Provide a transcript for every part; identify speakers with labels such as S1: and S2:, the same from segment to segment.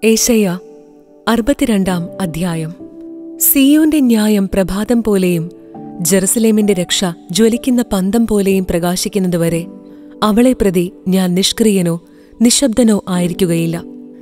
S1: ഏശയ്യാ 62 അധ്യായം. സിയോന്റെ ന്യായം പ്രഭാതം പോലെയും ജെറുസലേമിന്റെ രക്ഷ ജ്വലിക്കുന്ന പന്തം പോലെയും പ്രകാശിക്കുന്നതുവരെ അവളെ പ്രതി ഞാൻ നിഷ്ക്രിയനോ നിശബ്ദനോ ആയിരിക്കുകയില്ല.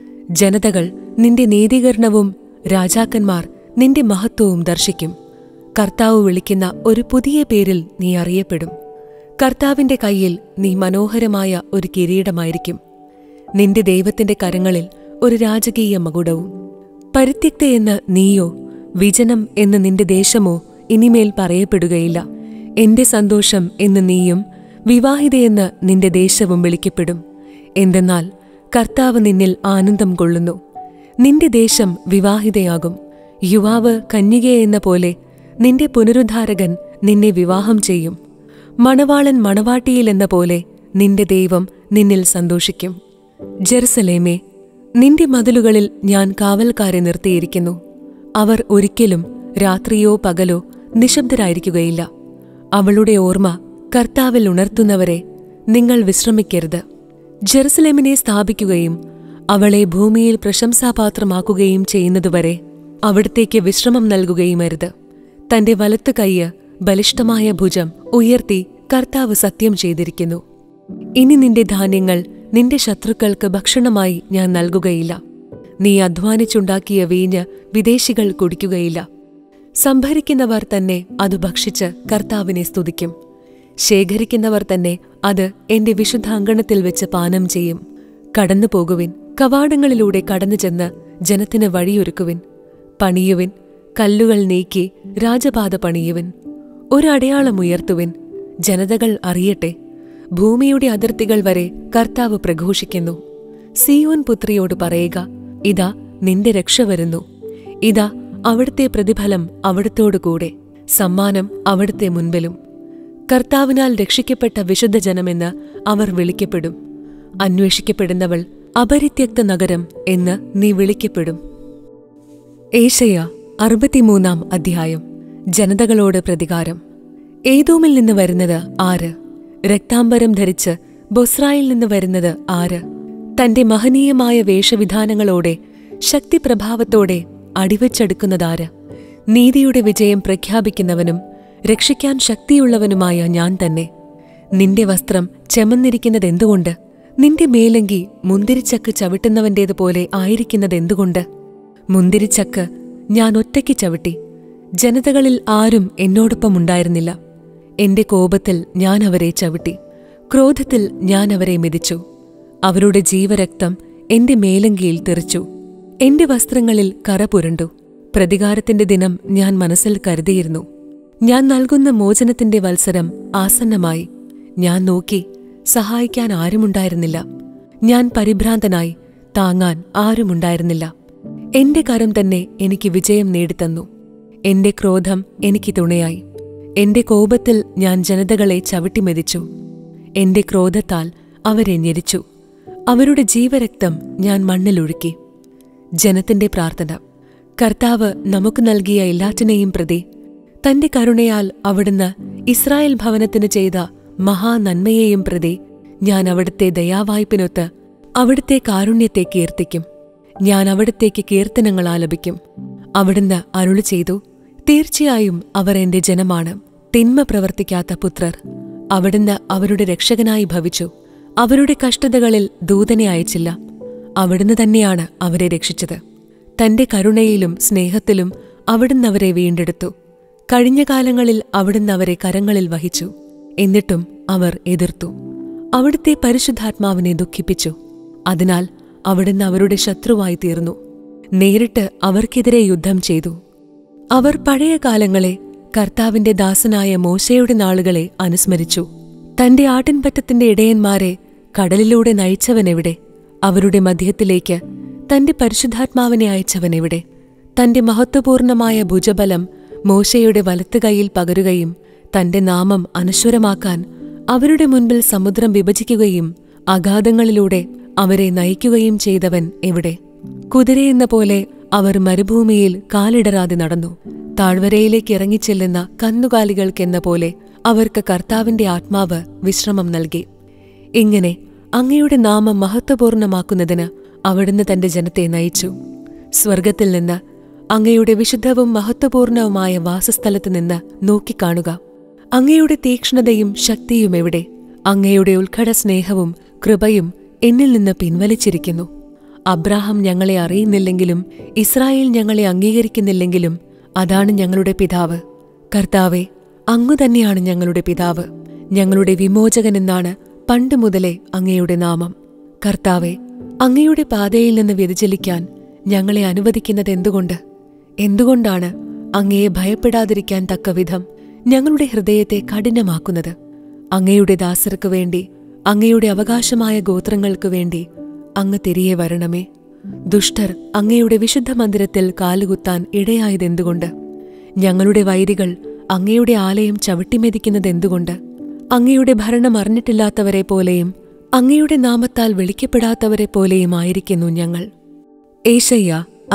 S1: ജനതകൾ നിന്റെ നീതീകരണവും രാജാക്കന്മാർ നിന്റെ മഹത്വവും ദർശിക്കും. കർത്താവ് വിളിക്കുന്ന ഒരു പുതിയ പേരിൽ നീ അറിയപ്പെടും. കർത്താവിന്റെ കയ്യിൽ നീ മനോഹരമായ ഒരു കിരീടമായിരിക്കും. നിന്റെ ദൈവത്തിന്റെ കരങ്ങളിൽ ഒരു രാജകീയ മകുടവും. പരിത്യക്തയെന്ന് നീയോ വിജനം എന്ന് നിന്റെ ദേശമോ ഇനിമേൽ പറയപ്പെടുകയില്ല. എന്റെ സന്തോഷം എന്ന് നീയും വിവാഹിതയെന്ന് നിന്റെ ദേശവും വിളിക്കപ്പെടും. എന്തെന്നാൽ കർത്താവ് നിന്നിൽ ആനന്ദം കൊള്ളുന്നു. നിന്റെ ദേശം വിവാഹിതയാകും. യുവാവ് കന്യകയെന്ന പോലെ നിന്റെ പുനരുദ്ധാരകൻ നിന്നെ വിവാഹം ചെയ്യും. മണവാളൻ മണവാട്ടിയിലെന്ന പോലെ നിന്റെ ദൈവം നിന്നിൽ സന്തോഷിക്കും. ജെറുസലേമേ, നിന്റെ മതിലുകളിൽ ഞാൻ കാവൽക്കാരെ നിർത്തിയിരിക്കുന്നു. അവർ ഒരിക്കലും രാത്രിയോ പകലോ നിശബ്ദരായിരിക്കുകയില്ല. അവളുടെ ഓർമ്മ കർത്താവിൽ ഉണർത്തുന്നവരെ നിങ്ങൾ വിശ്രമിക്കരുത്. ജെറുസലേമിനെ സ്ഥാപിക്കുകയും അവളെ ഭൂമിയിൽ പ്രശംസാപാത്രമാക്കുകയും ചെയ്യുന്നതുവരെ അവിടത്തേക്ക് വിശ്രമം നൽകുകയുമരുത്. തന്റെ വലത്ത് കൈയ്യ് ബലിഷ്ഠമായ ഭുജം ഉയർത്തി കർത്താവ് സത്യം ചെയ്തിരിക്കുന്നു. ഇനി നിന്റെ ധാന്യങ്ങൾ നിന്റെ ശത്രുക്കൾക്ക് ഭക്ഷണമായി ഞാൻ നൽകുകയില്ല. നീ അധ്വാനിച്ചുണ്ടാക്കിയ വീഞ്ഞ് വിദേശികൾ കുടിക്കുകയില്ല. സംഭരിക്കുന്നവർ തന്നെ അത് ഭക്ഷിച്ച് കർത്താവിനെ സ്തുതിക്കും. ശേഖരിക്കുന്നവർ തന്നെ അത് എന്റെ വിശുദ്ധാങ്കണത്തിൽ വെച്ച് പാനം ചെയ്യും. കടന്നുപോകുവിൻ, കവാടങ്ങളിലൂടെ കടന്നുചെന്ന് ജനത്തിന് വഴിയൊരുക്കുവിൻ. പണിയുവിൻ, കല്ലുകൾ നീക്കി രാജപാത പണിയുവിൻ. ഒരടയാളം ഉയർത്തുവിൻ, ജനതകൾ അറിയട്ടെ. ഭൂമിയുടെ അതിർത്തികൾ വരെ കർത്താവ് പ്രഘോഷിക്കുന്നു. സിയോൻ പുത്രിയോട് പറയുക, ഇതാ നിന്റെ രക്ഷ വരുന്നു. ഇതാ അവിടുത്തെ പ്രതിഫലം അവിടുത്തോടുകൂടെ, സമ്മാനം അവിടുത്തെ മുൻപിലും. കർത്താവിനാൽ രക്ഷിക്കപ്പെട്ട വിശുദ്ധജനമെന്ന് അവർ വിളിക്കപ്പെടും. അന്വേഷിക്കപ്പെടുന്നവൾ അപരിത്യക്ത നഗരം എന്ന് നീ വിളിക്കപ്പെടും. ഏശയ്യാ 63 അധ്യായം. ജനതകളോട് പ്രതികാരം. ഏദോമിൽ നിന്ന് വരുന്നത് ആര്? രക്താംബരം ധരിച്ച് ബൊസ്രായിൽ നിന്ന് വരുന്നത് ആര്? തന്റെ മഹനീയമായ വേഷവിധാനങ്ങളോടെ ശക്തിപ്രഭാവത്തോടെ അടിവച്ചെടുക്കുന്നതാര്? നീതിയുടെ വിജയം പ്രഖ്യാപിക്കുന്നവനും രക്ഷിക്കാൻ ശക്തിയുള്ളവനുമായ ഞാൻ തന്നെ. നിന്റെ വസ്ത്രം ചെമന്നിരിക്കുന്നതെന്തുകൊണ്ട്? നിന്റെ മേലങ്കി മുന്തിരിച്ചക്ക് ചവിട്ടുന്നവന്റേതുപോലെ ആയിരിക്കുന്നതെന്തുകൊണ്ട്? മുന്തിരിച്ചക്ക് ഞാൻ ഒറ്റയ്ക്ക് ചവിട്ടി. ജനതകളിൽ ആരും എന്നോടൊപ്പമുണ്ടായിരുന്നില്ല. എന്റെ കോപത്തിൽ ഞാൻ അവരെ ചവിട്ടി, ക്രോധത്തിൽ ഞാൻ അവരെ മെതിച്ചു. അവരുടെ ജീവരക്തം എന്റെ മേലങ്കിയിൽ തെറിച്ചു. എന്റെ വസ്ത്രങ്ങളിൽ കറ പുരണ്ടു. പ്രതികാരത്തിന്റെ ദിനം ഞാൻ മനസ്സിൽ കരുതിയിരുന്നു. ഞാൻ നൽകുന്ന മോചനത്തിന്റെ വത്സരം ആസന്നമായി. ഞാൻ നോക്കി, സഹായിക്കാൻ ആരുമുണ്ടായിരുന്നില്ല. ഞാൻ പരിഭ്രാന്തനായി, താങ്ങാൻ ആരുമുണ്ടായിരുന്നില്ല. എന്റെ കരം തന്നെ എനിക്ക് വിജയം നേടിത്തന്നു. എന്റെ ക്രോധം എനിക്ക് തുണയായി. എന്റെ കോപത്തിൽ ഞാൻ ജനതകളെ ചവിട്ടിമെതിച്ചു. എന്റെ ക്രോധത്താൽ അവരെ ഞെരിച്ചു. അവരുടെ ജീവരക്തം ഞാൻ മണ്ണിലൊഴുക്കി. ജനത്തിന്റെ പ്രാർത്ഥന. കർത്താവ് നമുക്ക് നൽകിയ എല്ലാറ്റിനെയും പ്രതി തന്റെ കരുണയാൽ അവിടുന്ന് ഇസ്രായേൽ ഭവനത്തിന് ചെയ്ത മഹാനന്മയെയും പ്രതി ഞാൻ അവിടുത്തെ ദയാവായ്പിനൊത്ത് അവിടുത്തെ കാരുണ്യത്തെ കീർത്തിക്കും. ഞാൻ അവിടുത്തേക്ക് കീർത്തനങ്ങൾ ആലപിക്കും. അവിടുന്ന് അരുളി ചെയ്തു, തീർച്ചയായും അവർ എന്റെ ജനമാണ്, തിന്മ പ്രവർത്തിക്കാത്ത പുത്രർ. അവിടുന്ന് അവരുടെ രക്ഷകനായി ഭവിച്ചു. അവരുടെ കഷ്ടതകളിൽ ദൂതനെ അയച്ചില്ല. അവിടുന്ന് തന്നെയാണ് അവരെ രക്ഷിച്ചത്. തന്റെ കരുണയിലും സ്നേഹത്തിലും അവിടുന്ന് അവരെ വീണ്ടെടുത്തു. കഴിഞ്ഞ കാലങ്ങളിൽ അവിടുന്ന് അവരെ കരങ്ങളിൽ വഹിച്ചു. എന്നിട്ടും അവർ എതിർത്തു. അവിടുത്തെ പരിശുദ്ധാത്മാവിനെ ദുഃഖിപ്പിച്ചു. അതിനാൽ അവിടുന്ന് അവരുടെ ശത്രുവായി തീർന്നു. നേരിട്ട് അവർക്കെതിരെ യുദ്ധം ചെയ്തു. അവർ പഴയ കാലങ്ങളെ, കർത്താവിന്റെ ദാസനായ മോശയുടെ നാളുകളെ അനുസ്മരിച്ചു. തന്റെ ആട്ടിൻപറ്റത്തിന്റെ ഇടയന്മാരെ കടലിലൂടെ നയിച്ചവനെവിടെ? അവരുടെ മധ്യത്തിലേക്ക് തന്റെ പരിശുദ്ധാത്മാവിനെ അയച്ചവനെവിടെ? തന്റെ മഹത്വപൂർണമായ ഭുജബലം മോശയുടെ വലത്തുകൈയിൽ പകരുകയും തന്റെ നാമം അനശ്വരമാക്കാൻ അവരുടെ മുൻപിൽ സമുദ്രം വിഭജിക്കുകയും അഗാധങ്ങളിലൂടെ അവരെ നയിക്കുകയും ചെയ്തവൻ എവിടെ? കുതിരയെന്ന പോലെ അവർ മരുഭൂമിയിൽ കാലിടറാതെ നടന്നു. താഴ്വരയിലേക്ക് ഇറങ്ങിച്ചെല്ലുന്ന കന്നുകാലികൾക്കെന്ന പോലെ അവർക്ക് കർത്താവിന്റെ ആത്മാവ് വിശ്രമം നൽകി. ഇങ്ങനെ അങ്ങയുടെ നാമം മഹത്വപൂർണമാക്കുന്നതിന് അവിടുന്ന് തന്റെ ജനത്തെ നയിച്ചു. സ്വർഗത്തിൽ നിന്ന്, അങ്ങയുടെ വിശുദ്ധവും മഹത്വപൂർണവുമായ വാസസ്ഥലത്ത് നിന്ന് നോക്കിക്കാണുക. അങ്ങയുടെ തീക്ഷ്ണതയും ശക്തിയും എവിടെ? അങ്ങയുടെ ഉത്കട സ്നേഹവും കൃപയും എന്നിൽ നിന്ന് പിൻവലിച്ചിരിക്കുന്നു. അബ്രാഹാം ഞങ്ങളെ അറിയുന്നില്ലെങ്കിലും ഇസ്രായേൽ ഞങ്ങളെ അംഗീകരിക്കുന്നില്ലെങ്കിലും അതാണ് ഞങ്ങളുടെ പിതാവ്. കർത്താവേ, അങ്ങു തന്നെയാണ് ഞങ്ങളുടെ പിതാവ്. ഞങ്ങളുടെ വിമോചകനെന്നാണ് പണ്ട് മുതലേ അങ്ങയുടെ നാമം. കർത്താവേ, അങ്ങയുടെ പാതയിൽ നിന്ന് വ്യതിചലിക്കാൻ ഞങ്ങളെ അനുവദിക്കുന്നതെന്തുകൊണ്ട്? എന്തുകൊണ്ടാണ് അങ്ങയെ ഭയപ്പെടാതിരിക്കാൻ തക്കവിധം ഞങ്ങളുടെ ഹൃദയത്തെ കഠിനമാക്കുന്നത്? അങ്ങയുടെ ദാസർക്കു വേണ്ടി, അങ്ങയുടെ അവകാശമായ ഗോത്രങ്ങൾക്കു വേണ്ടി അങ്ങ് തിരികെ വരണമേ. ദുഷ്ടർ അങ്ങയുടെ വിശുദ്ധ മന്ദിരത്തിൽ കാലുകുത്താൻ ഇടയായതെന്തുകൊണ്ട്? ഞങ്ങളുടെ വൈരികൾ അങ്ങയുടെ ആലയം ചവിട്ടിമെതിക്കുന്നതെന്തുകൊണ്ട്? അങ്ങയുടെ ഭരണം അറിഞ്ഞിട്ടില്ലാത്തവരെ പോലെയും അങ്ങയുടെ നാമത്താൽ വിളിക്കപ്പെടാത്തവരെ പോലെയും ആയിരിക്കുന്നു ഞങ്ങൾ. ഏശയ്യ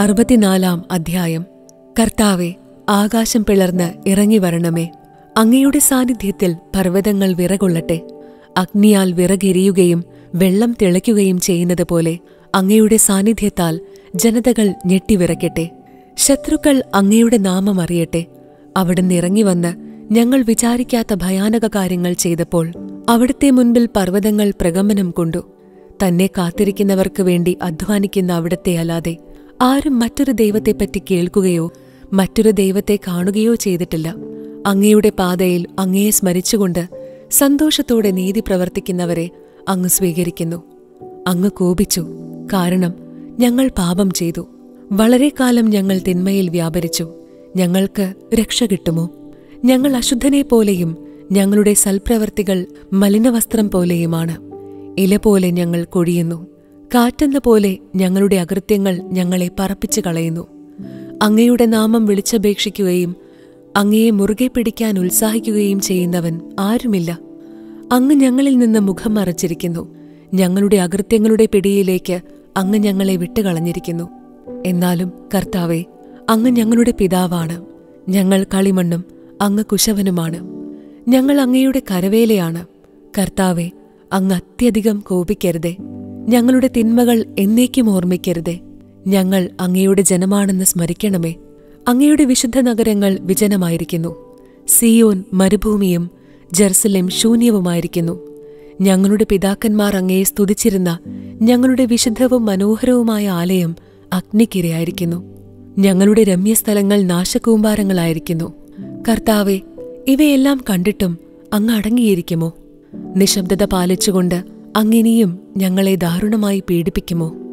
S1: 64 അധ്യായം. കർത്താവെ, ആകാശം പിളർന്ന് ഇറങ്ങി വരണമേ. അങ്ങയുടെ സാന്നിധ്യത്തിൽ പർവ്വതങ്ങൾ വിറകൊള്ളട്ടെ. അഗ്നിയാൽ വിറകെരിയുകയും വെള്ളം തിളയ്ക്കുകയും ചെയ്യുന്നത് പോലെ അങ്ങയുടെ സാന്നിധ്യത്താൽ ജനതകൾ ഞെട്ടിവിറയ്ക്കട്ടെ. ശത്രുക്കൾ അങ്ങയുടെ നാമം അറിയട്ടെ. അവിടുന്ന് ഇറങ്ങിവന്ന് ഞങ്ങൾ വിചാരിക്കാത്ത ഭയാനക കാര്യങ്ങൾ ചെയ്തപ്പോൾ അവിടുത്തെ മുൻപിൽ പർവ്വതങ്ങൾ പ്രകമ്പനം കൊണ്ടു. തന്നെ കാത്തിരിക്കുന്നവർക്ക് വേണ്ടി അധ്വാനിക്കുന്ന അവിടുത്തെ അല്ലാതെ ആരും മറ്റൊരു ദൈവത്തെപ്പറ്റി കേൾക്കുകയോ മറ്റൊരു ദൈവത്തെ കാണുകയോ ചെയ്തിട്ടില്ല. അങ്ങയുടെ പാതയിൽ അങ്ങയെ സ്മരിച്ചുകൊണ്ട് സന്തോഷത്തോടെ നീതി പ്രവർത്തിക്കുന്നവരെ അങ്ങ് സ്വീകരിക്കുന്നു. അങ്ങ് കോപിച്ചു, കാരണം ഞങ്ങൾ പാപം ചെയ്തു. വളരെ കാലം ഞങ്ങൾ തിന്മയിൽ വ്യാപരിച്ചു. ഞങ്ങൾക്ക് രക്ഷ കിട്ടുമോ? ഞങ്ങൾ അശുദ്ധനെപ്പോലെയും ഞങ്ങളുടെ സൽപ്രവർത്തികൾ മലിനവസ്ത്രം പോലെയുമാണ്. ഇല പോലെ ഞങ്ങൾ കൊഴിയുന്നു. കാറ്റെന്ന പോലെ ഞങ്ങളുടെ അകൃത്യങ്ങൾ ഞങ്ങളെ പറപ്പിച്ചു കളയുന്നു. അങ്ങയുടെ നാമം വിളിച്ചപേക്ഷിക്കുകയും അങ്ങയെ മുറുകെ പിടിക്കാൻ ഉത്സാഹിക്കുകയും ചെയ്യുന്നവൻ ആരുമില്ല. അങ്ങ് ഞങ്ങളിൽ നിന്ന് മുഖം മറച്ചിരിക്കുന്നു. ഞങ്ങളുടെ അകൃത്യങ്ങളുടെ പിടിയിലേക്ക് അങ്ങ് ഞങ്ങളെ വിട്ടുകളഞ്ഞിരിക്കുന്നു. എന്നാലും കർത്താവേ, അങ്ങ് ഞങ്ങളുടെ പിതാവാണ്. ഞങ്ങൾ കളിമണ്ണും അങ്ങ് കുശവനുമാണ്. ഞങ്ങൾ അങ്ങയുടെ കരവേലയാണ്. കർത്താവേ, അങ്ങ് അത്യധികം കോപിക്കരുതേ. ഞങ്ങളുടെ തിന്മകൾ എന്നേക്കും ഓർമ്മിക്കരുതേ. ഞങ്ങൾ അങ്ങയുടെ ജനമാണെന്ന് സ്മരിക്കണമേ. അങ്ങയുടെ വിശുദ്ധ നഗരങ്ങൾ വിജനമായിരിക്കുന്നു. സിയോൻ മരുഭൂമിയും ജെറുസലേം ശൂന്യവുമായിരിക്കുന്നു. ഞങ്ങളുടെ പിതാക്കന്മാർ അങ്ങയെ സ്തുതിച്ചിരുന്ന ഞങ്ങളുടെ വിശുദ്ധവും മനോഹരവുമായ ആലയം അഗ്നിക്കിരയായിരിക്കുന്നു. ഞങ്ങളുടെ രമ്യസ്ഥലങ്ങൾ നാശകൂമ്പാരങ്ങളായിരിക്കുന്നു. കർത്താവെ, ഇവയെല്ലാം കണ്ടിട്ടും അങ്ങ് അടങ്ങിയിരിക്കുമോ? നിശബ്ദത പാലിച്ചുകൊണ്ട് അങ്ങിനിയും ഞങ്ങളെ ദാരുണമായി പീഡിപ്പിക്കുമോ?